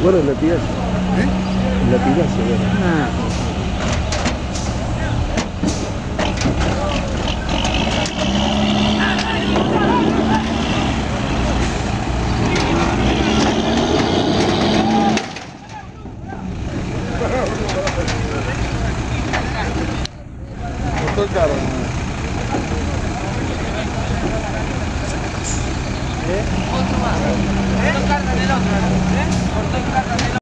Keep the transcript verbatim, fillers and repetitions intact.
Bueno, el latigazo. ¿Eh? El latigazo, bueno. Ah. Costó caro. Otro más. ¿Eh? Cortó carga del otro. ¿Eh? Cortó carga del otro.